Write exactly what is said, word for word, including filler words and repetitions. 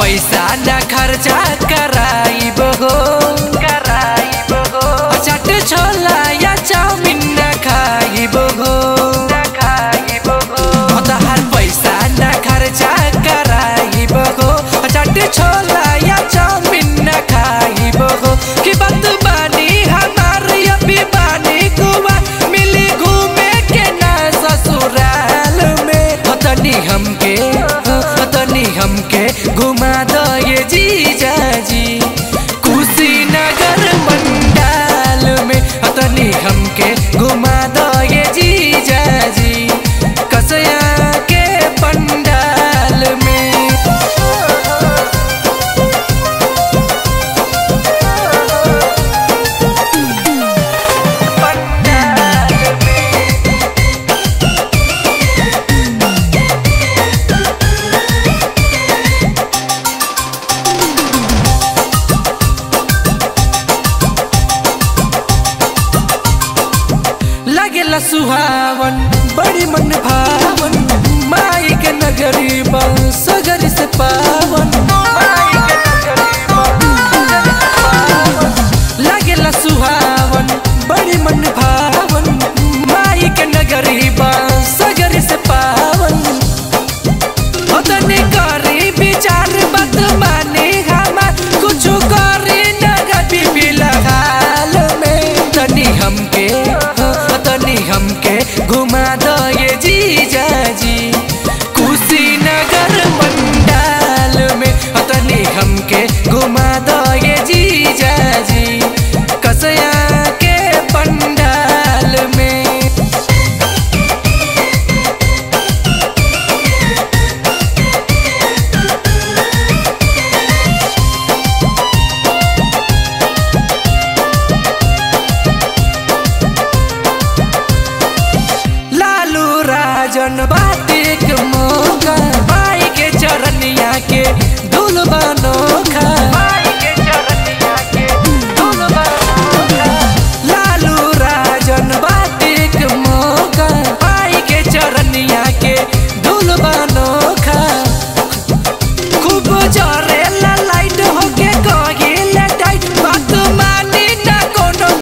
पैसा न खर्चा कराइब हो कराइब हो चाट छोला या चाउमीन न खाइब हो न खाइब हो तहार पैसा न खर्चा कराइब हो चाट छोला या चाउमीन न खाइब हो कि बात बानी हमार अभी बानी कुआ मिली घूमे के ना ससुराल में तनी हमके तनी हमके घुमा दो ये जीजा जी कुशीनगर मंडाल में तनी हमके घुमा दो ये जीजा जी कसया के पंडाल में। लगेला सुहावन बड़ी मन भावन माई के नगरी सगरी से पावन माई के नगरी पावन लगेला सुहावन बड़ी मन भावन माई के नगरी सगरी से पावन तनी करी विचार बात माने हमार कुछ करी नगरी फिलहाल में तनी हमके तनी हमके घुमा दो ये जीजा जी कुशीनगर मंडाल में तनी हमके घुमा दो ये जीजा जी कसया के पंडाल में। लालू राजन